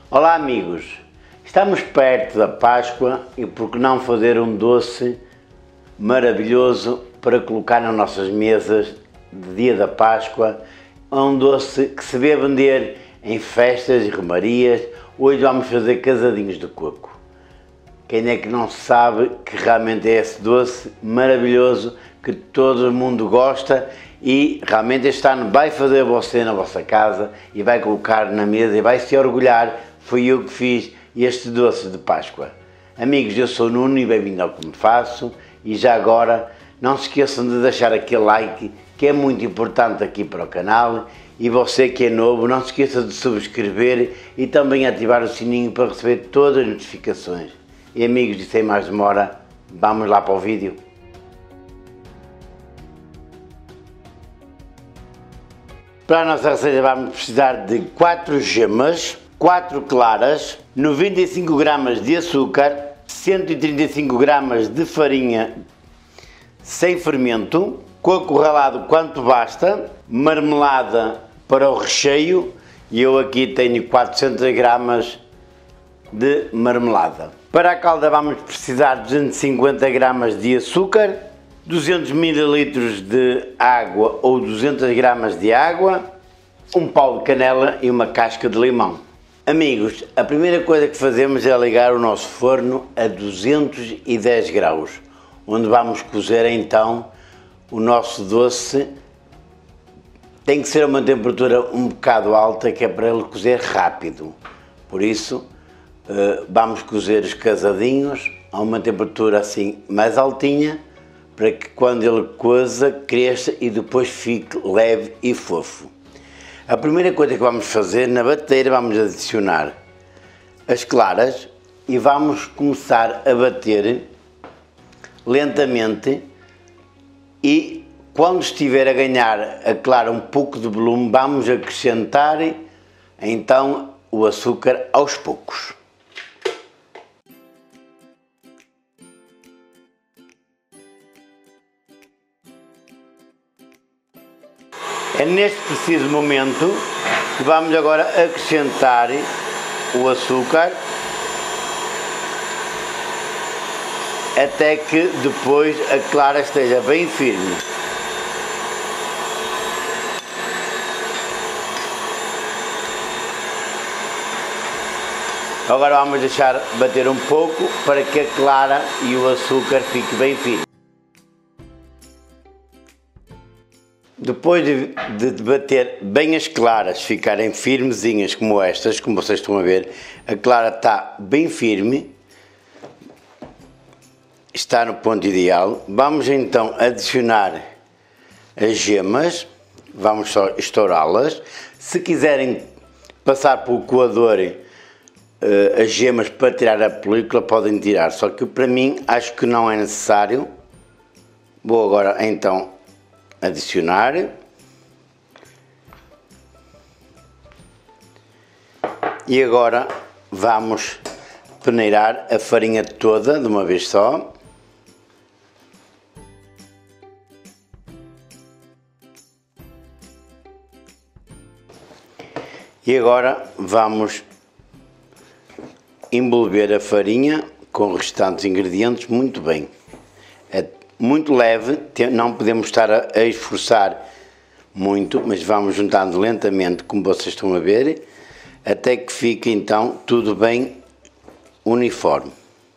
Olá amigos, estamos perto da Páscoa e por que não fazer um doce maravilhoso para colocar nas nossas mesas de dia da Páscoa, um doce que se vê vender em festas e romarias. Hoje vamos fazer casadinhos de coco. Quem é que não sabe que realmente é esse doce maravilhoso que todo mundo gosta e realmente este ano vai fazer você na vossa casa e vai colocar na mesa e vai se orgulhar, foi eu que fiz este doce de Páscoa. Amigos, eu sou o Nuno e bem-vindo ao Como Faço, e já agora não se esqueçam de deixar aquele like que é muito importante aqui para o canal, e você que é novo não se esqueça de subscrever e também ativar o sininho para receber todas as notificações. E amigos, e sem mais demora, vamos lá para o vídeo. Para a nossa receita vamos precisar de 4 gemas, 4 claras, 95 gramas de açúcar, 135 gramas de farinha sem fermento, coco ralado quanto basta, marmelada para o recheio, e eu aqui tenho 400 gramas de marmelada. Para a calda vamos precisar de 250 gramas de açúcar, 200 ml de água ou 200 gramas de água, um pau de canela e uma casca de limão. Amigos, a primeira coisa que fazemos é ligar o nosso forno a 210 graus, onde vamos cozer então o nosso doce. Tem que ser a uma temperatura um bocado alta, que é para ele cozer rápido. Por isso, vamos cozer os casadinhos a uma temperatura assim mais altinha, para que quando ele coza, cresça e depois fique leve e fofo. A primeira coisa que vamos fazer, na batedeira vamos adicionar as claras e vamos começar a bater lentamente, e quando estiver a ganhar a clara um pouco de volume, vamos acrescentar então o açúcar aos poucos. É neste preciso momento que vamos agora acrescentar o açúcar, até que depois a clara esteja bem firme. Agora vamos deixar bater um pouco para que a clara e o açúcar fiquem bem firmes. Depois de bater bem as claras, ficarem firmezinhas como estas, como vocês estão a ver, a clara está bem firme, está no ponto ideal. Vamos então adicionar as gemas, vamos só estourá-las. Se quiserem passar pelo coador as gemas para tirar a película, podem tirar, só que para mim acho que não é necessário. Vou agora então adicionar e agora vamos peneirar a farinha toda de uma vez só. E agora vamos envolver a farinha com os restantes ingredientes muito bem. É muito leve, não podemos estar a esforçar muito, mas vamos juntando lentamente, como vocês estão a ver, até que fique então tudo bem uniforme.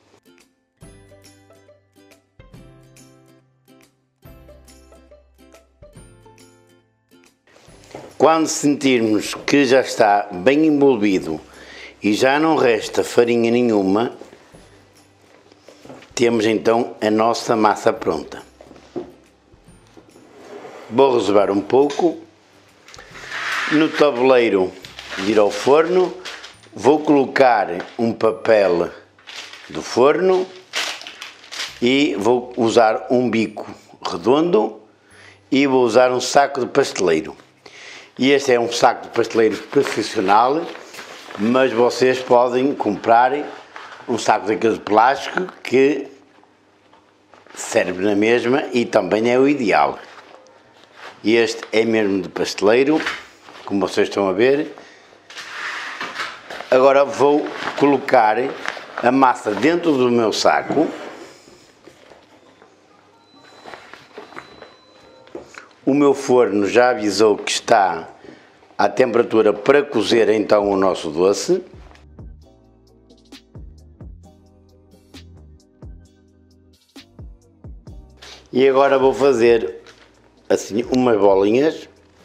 Quando sentirmos que já está bem envolvido e já não resta farinha nenhuma, temos então a nossa massa pronta. Vou reservar um pouco. No tabuleiro de ir ao forno, vou colocar um papel do forno e vou usar um bico redondo e vou usar um saco de pasteleiro. E este é um saco de pasteleiro profissional, mas vocês podem comprar um saco daquele de plástico que serve na mesma e também é o ideal. Este é mesmo de pasteleiro, como vocês estão a ver. Agora vou colocar a massa dentro do meu saco. O meu forno já avisou que está à temperatura para cozer então o nosso doce. E agora vou fazer assim umas bolinhas.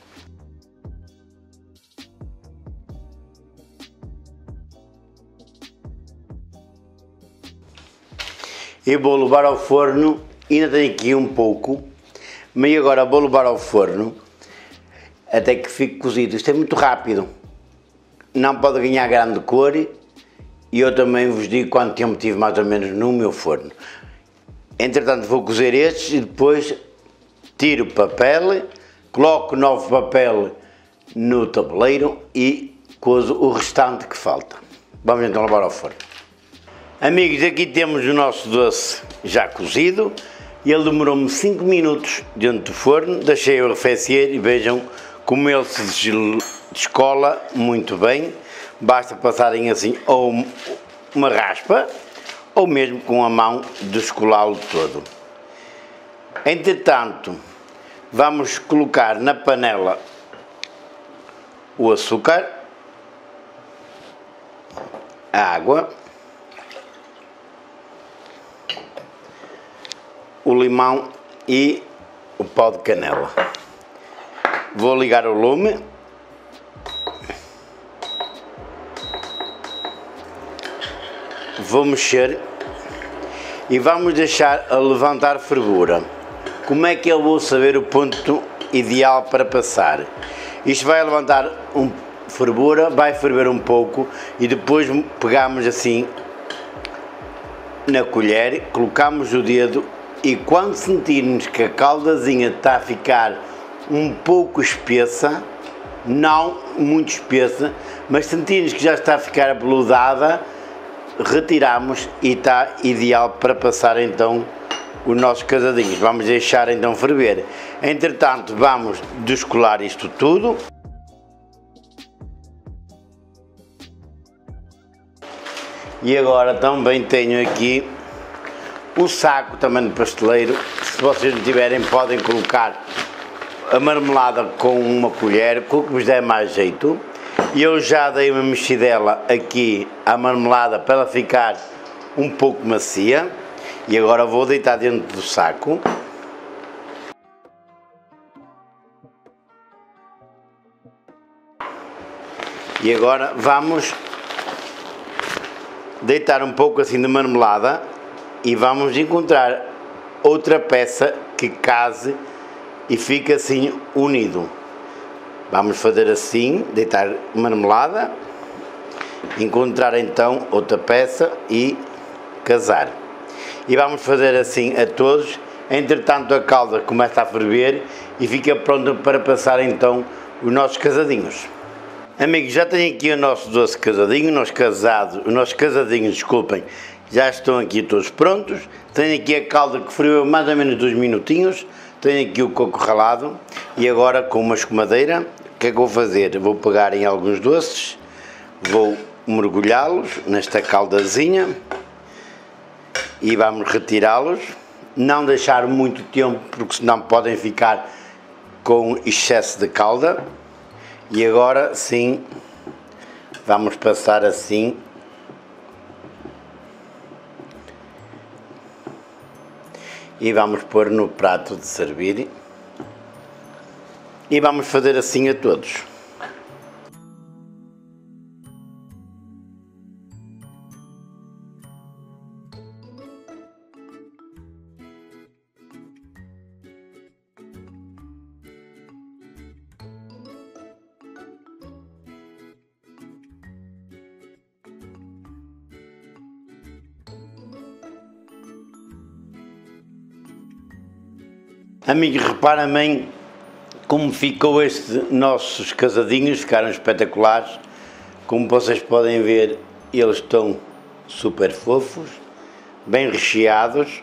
E vou levar ao forno, ainda tenho aqui um pouco, mas agora vou levar ao forno até que fique cozido. Isto é muito rápido, não pode ganhar grande cor e eu também vos digo quanto tempo tive mais ou menos no meu forno. Entretanto vou cozer estes e depois tiro o papel, coloco novo papel no tabuleiro e cozo o restante que falta. Vamos então levar ao forno. Amigos, aqui temos o nosso doce já cozido. Ele demorou-me 5 minutos dentro do forno, deixei-o arrefecer e vejam como ele se descola muito bem. Basta passarem assim ou uma raspa ou mesmo com a mão descolá-lo todo. Entretanto, vamos colocar na panela o açúcar, a água, o limão e o pó de canela. Vou ligar o lume. Vou mexer e vamos deixar a levantar fervura. Como é que eu vou saber o ponto ideal para passar? Isto vai levantar fervura, vai ferver um pouco e depois pegamos assim na colher, colocamos o dedo e quando sentirmos que a caldazinha está a ficar um pouco espessa, não muito espessa, mas sentirmos que já está a ficar abeludada, retiramos e está ideal para passar então os nossos casadinhos. Vamos deixar então ferver. Entretanto vamos descolar isto tudo. E agora também tenho aqui o saco também de pasteleiro. Se vocês não tiverem podem colocar a marmelada com uma colher, com o que vos der mais jeito. E eu já dei uma mexidela aqui à marmelada para ela ficar um pouco macia. E agora vou deitar dentro do saco. E agora vamos deitar um pouco assim de marmelada e vamos encontrar outra peça que case e fique assim unido. Vamos fazer assim, deitar marmelada, encontrar então outra peça e casar. E vamos fazer assim a todos. Entretanto a calda começa a ferver e fica pronta para passar então os nossos casadinhos. Amigos, já tenho aqui o nosso doce casadinho, os nossos casadinhos, desculpem, já estão aqui todos prontos. Tenho aqui a calda que ferveu mais ou menos 2 minutinhos. Tenho aqui o coco ralado e agora com uma escumadeira, o que é que vou fazer? Vou pegar em alguns doces, vou mergulhá-los nesta caldazinha e vamos retirá-los. Não deixar muito tempo porque senão podem ficar com excesso de calda. E agora sim, vamos passar assim. E vamos pôr no prato de servir. E vamos fazer assim a todos. Amigos, reparem bem como ficou estes nossos casadinhos, ficaram espetaculares. Como vocês podem ver, eles estão super fofos, bem recheados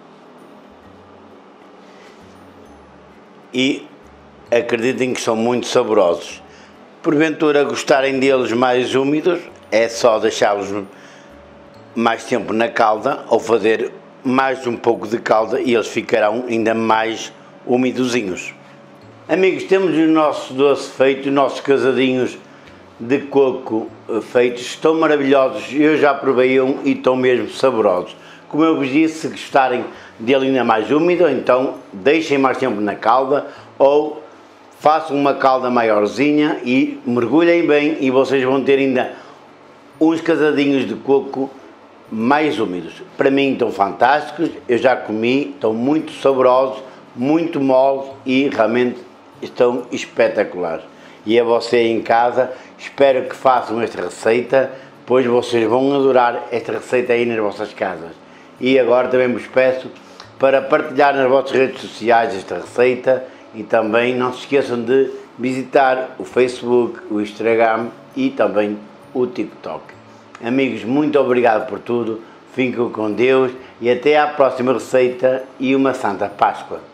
e acreditem que são muito saborosos. Porventura gostarem deles mais úmidos, é só deixá-los mais tempo na calda ou fazer mais um pouco de calda e eles ficarão ainda mais umidozinhos. Amigos, temos o nosso doce feito, os nossos casadinhos de coco feitos, estão maravilhosos, eu já provei um e estão mesmo saborosos. Como eu vos disse, se gostarem dele ainda mais úmido, então deixem mais tempo na calda ou façam uma calda maiorzinha e mergulhem bem e vocês vão ter ainda uns casadinhos de coco mais úmidos. Para mim estão fantásticos, eu já comi, estão muito saborosos, muito moles e realmente estão espetaculares. E a você em casa, espero que façam esta receita, pois vocês vão adorar esta receita aí nas vossas casas. E agora também vos peço para partilhar nas vossas redes sociais esta receita e também não se esqueçam de visitar o Facebook, o Instagram e também o TikTok. Amigos, muito obrigado por tudo, fiquem com Deus e até à próxima receita e uma Santa Páscoa.